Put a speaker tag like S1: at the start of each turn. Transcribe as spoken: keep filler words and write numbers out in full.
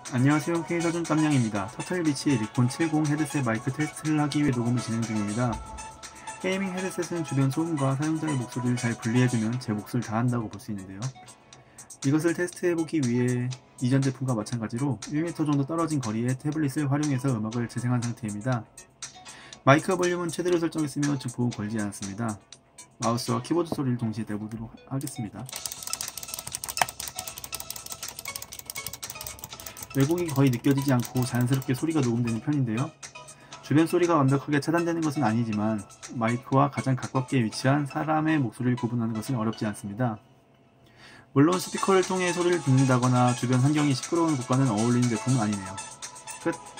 S1: 안녕하세요. K사전 깜냥입니다. 터틀비치 리콘 칠십 헤드셋 마이크 테스트를 하기 위해 녹음을 진행 중입니다. 게이밍 헤드셋은 주변 소음과 사용자의 목소리를 잘 분리해주면 제 몫을 다한다고 볼 수 있는데요. 이것을 테스트해보기 위해 이전 제품과 마찬가지로 일 미터 정도 떨어진 거리에 태블릿을 활용해서 음악을 재생한 상태입니다. 마이크 볼륨은 최대로 설정했으며 증폭은 걸지 않았습니다. 마우스와 키보드 소리를 동시에 내보도록 하겠습니다. 왜곡이 거의 느껴지지 않고 자연스럽게 소리가 녹음되는 편인데요. 주변 소리가 완벽하게 차단되는 것은 아니지만 마이크와 가장 가깝게 위치한 사람의 목소리를 구분하는 것은 어렵지 않습니다. 물론 스피커를 통해 소리를 듣는다거나 주변 환경이 시끄러운 곳과는 어울리는 제품은 아니네요. 끝.